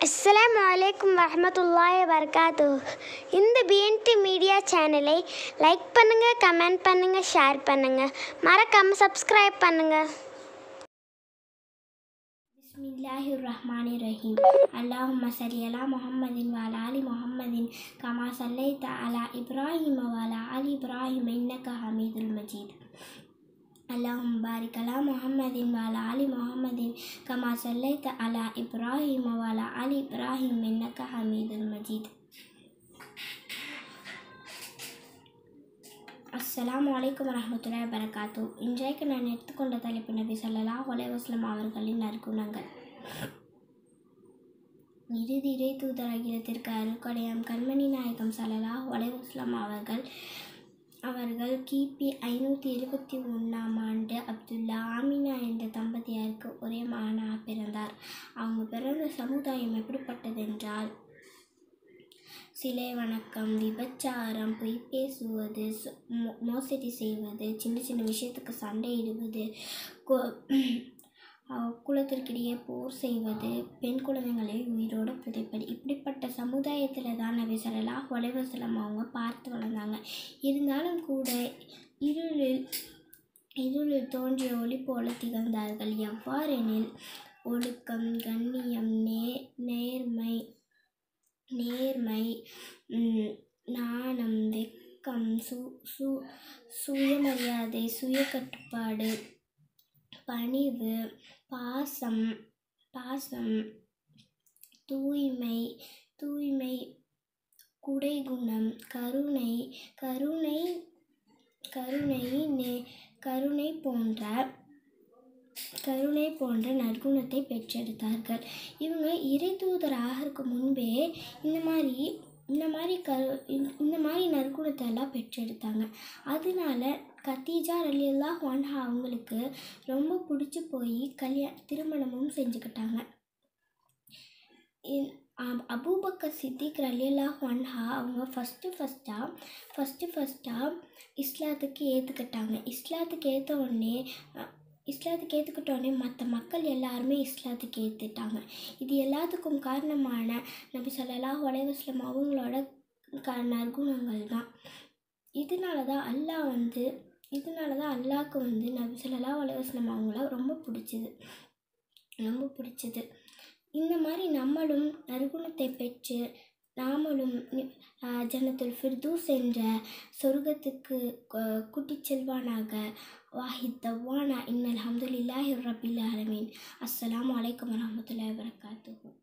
அஸ்ஸலாமு வரஹ்மத்துல்லாஹி வபரகாத்துஹு. இந்த பிஎன்டி மீடியா சேனலை லைக் பண்ணுங்கள், கமெண்ட் பண்ணுங்கள், ஷேர் பண்ணுங்கள், மறக்காமல் சப்ஸ்கிரைப் பண்ணுங்கள். பிஸ்மில்லாஹிர்ரஹ்மானிர்ரஹீம். அல்லாஹும்ம ஸல்லி அலா முஹம்மதின் வ அலா ஆலி முஹம்மதின் கமா ஸல்லைத அலா இப்ராஹீம வ அலா ஆலி இப்ராஹீம இன்னக ஹமீதுல் மஜீத். அல்லாஹும்ம பாரிக் அலா முஹம்மதின் வ அலா ஆலி முஹம்மதின் கமா ஸல்லைத அலா இப்ராஹீம வ அலா ஆலி இப்ராஹீம இன்னக ஹமீதுல் மஜீத். அஸ்ஸலாமு அலைக்கும் வரஹ்மத்துல்லாஹி வபரகாத்துஹு. இன்றைக்கு நான் எடுத்துக்கொண்ட தலைப்பு நபி ஸல்லல்லாஹு அலைஹி வஸல்லம் அவர்களின் நற்குணங்கள். இறுதி இறை தூதர் அகிலத்திற்கு அருட்கொடையாம் கண்மணி நாயகம் ஸல்லல்லாஹு அலைஹி வஸல்லம் அவர்கள் கிபி 571 அப்துல்லா ஆமினா என்ற தம்பதியாருக்கு ஒரே மகனாக பிறந்தார். அவங்க பிறந்த சமுதாயம் எப்படிப்பட்டதென்றால், சிலை வணக்கம், விபச்சாரம், பொய் பேசுவது, மோசடி செய்வது, சின்ன சின்ன விஷயத்துக்கு சண்டையிடுவது, குலத்திற்கிடையே போர் செய்வது, பெண் குழந்தைகளை உயிரோடு புதைப்பது, இப்படிப்பட்ட சமுதாயத்தில் தான் நபி ஸல்லல்லாஹு அலைஹி வஸல்லம் அவங்க பார்த்து வளர்ந்தாங்க. இருந்தாலும் கூட இருளில் தோன்றிய ஒளி போல திகழ்ந்தார்கள். எவ்வாறெனில், ஒழுக்கம், கண்ணியம், நேர்மை, நாணம், வெட்கம், சுயமரியாதை, சுய கட்டுப்பாடு, பணிவு, பாசம், தூய்மை, குடைகுணம், கருணை போன்ற நற்குணத்தை பெற்றெடுத்தார்கள். இவங்க இறை தூதராக இருக்கும் முன்பே இந்த மாதிரி நற்குணத்தை எல்லாம் பெற்றெடுத்தாங்க. அதனால கதீஜா ரலியல்லாஹு அன்ஹா அவங்களுக்கு ரொம்ப பிடிச்சி போய் திருமணமும் செஞ்சுக்கிட்டாங்க. அபூபக்கர் சித்திக் ரலியல்லாஹு அன்ஹா அவங்க ஃபஸ்ட்டாக இஸ்லாத்துக்கு ஏற்றுக்கிட்டாங்க. இஸ்லாத்துக்கு ஏற்றுக்கிட்டோடனே மற்ற மக்கள் எல்லாருமே இஸ்லாத்துக்கு ஏற்றுட்டாங்க. இது எல்லாத்துக்கும் காரணமான நபி ஸல்லல்லாஹு அலைஹி வஸல்லம் அவங்களோட நற்குணங்கள் தான். இதனால தான் அல்லாஹ்க்கு நபி ஸல்லல்லாஹு அலைஹி வஸல்லம் அவங்கள ரொம்ப பிடிச்சது. இந்த மாதிரி நம்மளும் நற்குணத்தை பெற்று நாமளும் ஜன்னத்துல் ஃபிர்தௌஸ் என்ற சொர்க்கத்துக்கு கூட்டிச் செல்வானாக. வாஹித் தவானா இன்னல் ஹம்துலில்லாஹி ரப்பில் ஆலமீன். அஸ்ஸலாமு அலைக்கும் வரஹ்மத்துல்லாஹி வபரகாத்துஹு.